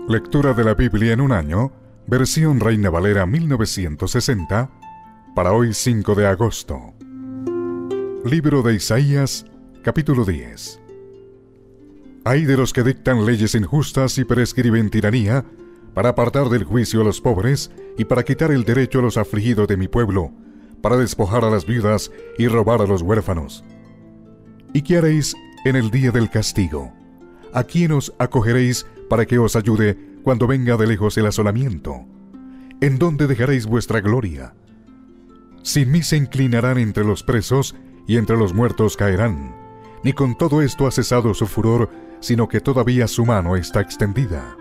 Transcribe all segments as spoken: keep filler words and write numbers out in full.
Lectura de la Biblia en un año, versión Reina Valera mil novecientos sesenta, para hoy cinco de agosto. Libro de Isaías, capítulo diez. Ay de los que dictan leyes injustas y prescriben tiranía, para apartar del juicio a los pobres y para quitar el derecho a los afligidos de mi pueblo, para despojar a las viudas y robar a los huérfanos. ¿Y qué haréis en el día del castigo? ¿A quién os acogeréis para que os ayude cuando venga de lejos el asolamiento? ¿En dónde dejaréis vuestra gloria? Sin mí se inclinarán entre los presos y entre los muertos caerán. Ni con todo esto ha cesado su furor, sino que todavía su mano está extendida.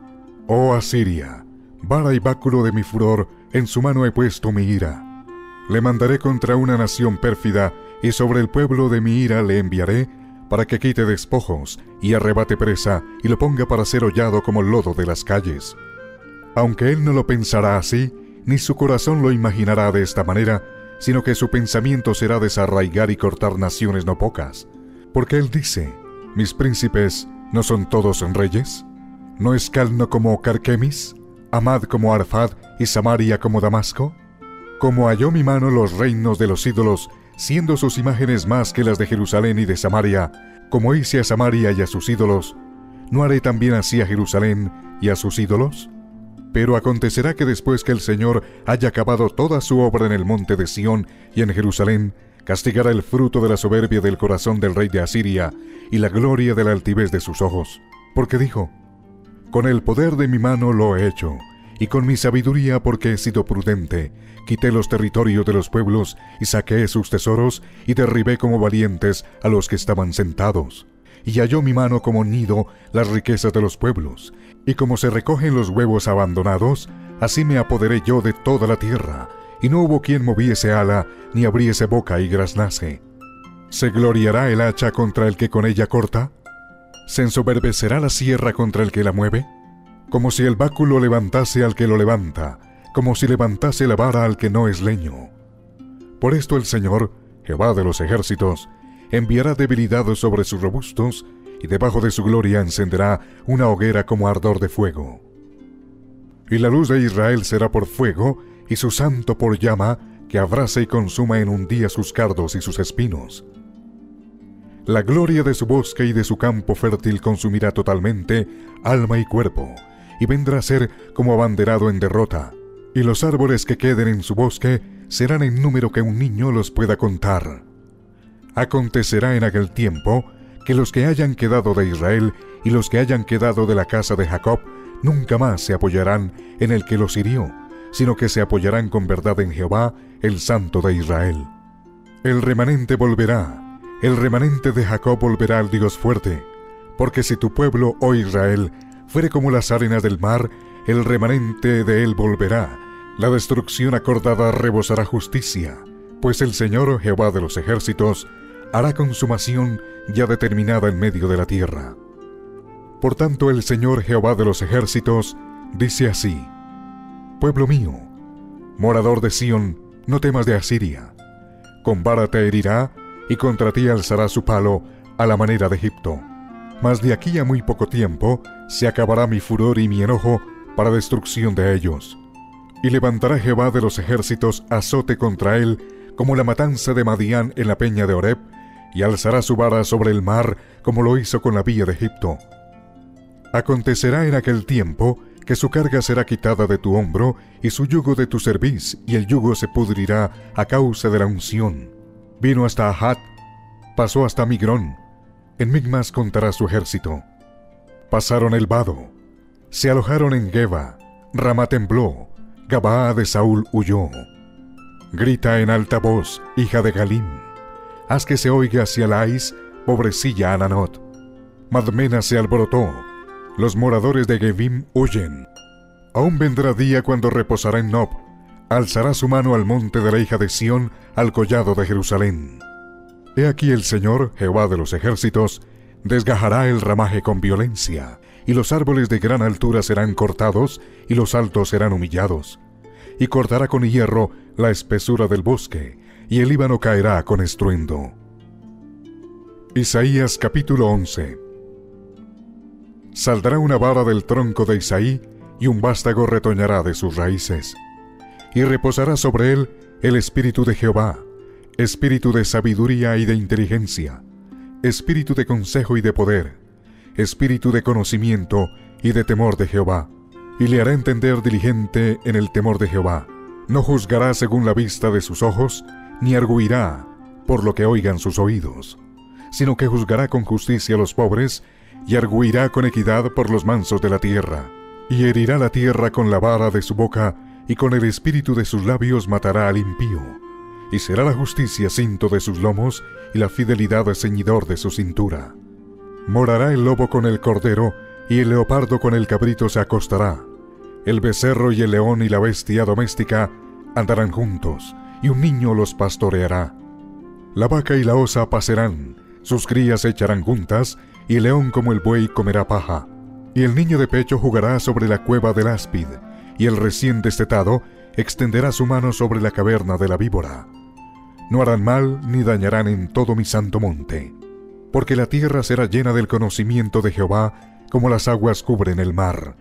Oh Asiria, vara y báculo de mi furor, en su mano he puesto mi ira. Le mandaré contra una nación pérfida, y sobre el pueblo de mi ira le enviaré, para que quite despojos, y arrebate presa, y lo ponga para ser hollado como lodo de las calles. Aunque él no lo pensará así, ni su corazón lo imaginará de esta manera, sino que su pensamiento será desarraigar y cortar naciones no pocas. Porque él dice, ¿mis príncipes no son todos reyes? ¿No es Calno como Carquemis, Amad como Arfad y Samaria como Damasco? Como halló mi mano los reinos de los ídolos, siendo sus imágenes más que las de Jerusalén y de Samaria, como hice a Samaria y a sus ídolos, ¿no haré también así a Jerusalén y a sus ídolos? Pero acontecerá que después que el Señor haya acabado toda su obra en el monte de Sión y en Jerusalén, castigará el fruto de la soberbia del corazón del rey de Asiria y la gloria de la altivez de sus ojos. Porque dijo, con el poder de mi mano lo he hecho, y con mi sabiduría porque he sido prudente, quité los territorios de los pueblos y saqué sus tesoros y derribé como valientes a los que estaban sentados. Y halló mi mano como nido las riquezas de los pueblos, y como se recogen los huevos abandonados, así me apoderé yo de toda la tierra, y no hubo quien moviese ala, ni abriese boca y graznase. ¿Se gloriará el hacha contra el que con ella corta? ¿Se ensoberbecerá la sierra contra el que la mueve? Como si el báculo levantase al que lo levanta, como si levantase la vara al que no es leño. Por esto el Señor, Jehová de los ejércitos, enviará debilidad sobre sus robustos, y debajo de su gloria encenderá una hoguera como ardor de fuego. Y la luz de Israel será por fuego, y su santo por llama, que abrase y consuma en un día sus cardos y sus espinos. La gloria de su bosque y de su campo fértil consumirá totalmente alma y cuerpo, y vendrá a ser como abanderado en derrota, y los árboles que queden en su bosque serán en número que un niño los pueda contar. Acontecerá en aquel tiempo que los que hayan quedado de Israel y los que hayan quedado de la casa de Jacob nunca más se apoyarán en el que los hirió, sino que se apoyarán con verdad en Jehová, el Santo de Israel. El remanente volverá, el remanente de Jacob volverá al Dios fuerte, porque si tu pueblo, oh Israel, fuere como las arenas del mar, el remanente de él volverá, la destrucción acordada rebosará justicia, pues el Señor, Jehová de los ejércitos, hará consumación ya determinada en medio de la tierra. Por tanto el Señor, Jehová de los ejércitos, dice así, pueblo mío, morador de Sión, no temas de Asiria, con vara te herirá, y contra ti alzará su palo a la manera de Egipto. Mas de aquí a muy poco tiempo se acabará mi furor y mi enojo para destrucción de ellos. Y levantará Jehová de los ejércitos azote contra él, como la matanza de Madián en la peña de Oreb, y alzará su vara sobre el mar, como lo hizo con la vía de Egipto. Acontecerá en aquel tiempo que su carga será quitada de tu hombro, y su yugo de tu cerviz, y el yugo se pudrirá a causa de la unción. Vino hasta Ahat, pasó hasta Migrón, en Migmas contará su ejército. Pasaron el vado, se alojaron en Geba, Ramá tembló, Gabaa de Saúl huyó. Grita en alta voz, hija de Galim, haz que se oiga hacia Lais, pobrecilla Ananot. Madmena se alborotó, los moradores de Gebim huyen. Aún vendrá día cuando reposará en Nob, alzará su mano al monte de la hija de Sión, al collado de Jerusalén. He aquí el Señor, Jehová de los ejércitos, desgajará el ramaje con violencia, y los árboles de gran altura serán cortados, y los altos serán humillados. Y cortará con hierro la espesura del bosque, y el Líbano caerá con estruendo. Isaías capítulo once. Saldrá una vara del tronco de Isaí, y un vástago retoñará de sus raíces. Y reposará sobre él el espíritu de Jehová, espíritu de sabiduría y de inteligencia, espíritu de consejo y de poder, espíritu de conocimiento y de temor de Jehová. Y le hará entender diligente en el temor de Jehová. No juzgará según la vista de sus ojos, ni arguirá por lo que oigan sus oídos, sino que juzgará con justicia a los pobres, y arguirá con equidad por los mansos de la tierra. Y herirá la tierra con la vara de su boca, y con el espíritu de sus labios matará al impío. Y será la justicia cinto de sus lomos, y la fidelidad ceñidor de su cintura. Morará el lobo con el cordero, y el leopardo con el cabrito se acostará. El becerro y el león y la bestia doméstica andarán juntos, y un niño los pastoreará. La vaca y la osa pasarán, sus crías se echarán juntas, y el león como el buey comerá paja. Y el niño de pecho jugará sobre la cueva del áspid, y el recién destetado extenderá su mano sobre la caverna de la víbora. No harán mal ni dañarán en todo mi santo monte, porque la tierra será llena del conocimiento de Jehová, como las aguas cubren el mar.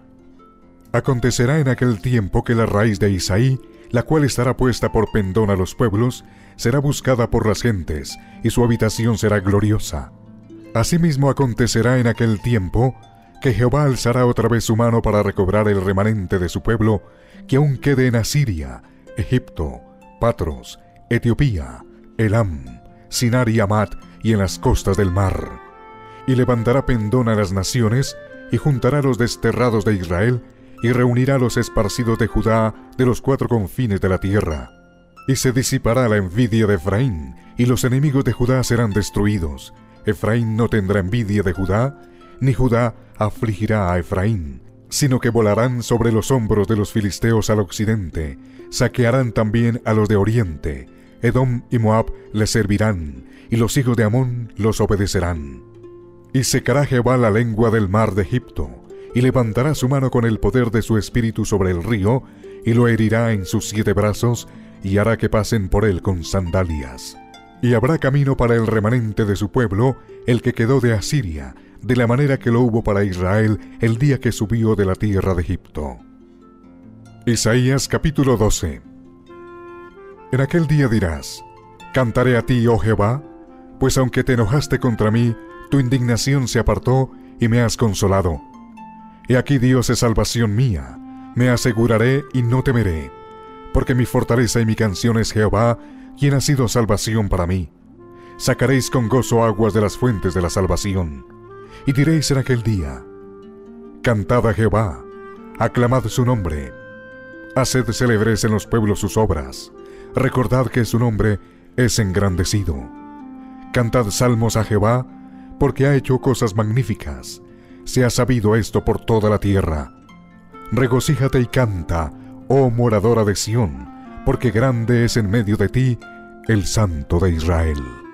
Acontecerá en aquel tiempo que la raíz de Isaí, la cual estará puesta por pendón a los pueblos, será buscada por las gentes, y su habitación será gloriosa. Asimismo acontecerá en aquel tiempo que Jehová alzará otra vez su mano para recobrar el remanente de su pueblo, que aún quede en Asiria, Egipto, Patros, Etiopía, Elam, Sinar y Amat, y en las costas del mar. Y levantará pendón a las naciones, y juntará a los desterrados de Israel, y reunirá a los esparcidos de Judá de los cuatro confines de la tierra. Y se disipará la envidia de Efraín, y los enemigos de Judá serán destruidos. Efraín no tendrá envidia de Judá, ni Judá afligirá a Efraín, sino que volarán sobre los hombros de los filisteos al occidente, saquearán también a los de oriente. Edom y Moab les servirán, y los hijos de Amón los obedecerán. Y secará Jehová la lengua del mar de Egipto, y levantará su mano con el poder de su espíritu sobre el río, y lo herirá en sus siete brazos, y hará que pasen por él con sandalias. Y habrá camino para el remanente de su pueblo, el que quedó de Asiria, de la manera que lo hubo para Israel el día que subió de la tierra de Egipto. Isaías capítulo doce. En aquel día dirás: Cantaré a ti, oh Jehová, pues aunque te enojaste contra mí, tu indignación se apartó y me has consolado. He aquí Dios es salvación mía, me aseguraré y no temeré, porque mi fortaleza y mi canción es Jehová, quien ha sido salvación para mí. Sacaréis con gozo aguas de las fuentes de la salvación, y diréis en aquel día: Cantad a Jehová, aclamad su nombre, haced célebres en los pueblos sus obras, recordad que su nombre es engrandecido. Cantad salmos a Jehová, porque ha hecho cosas magníficas, se ha sabido esto por toda la tierra. Regocíjate y canta, oh moradora de Sión, porque grande es en medio de ti el Santo de Israel.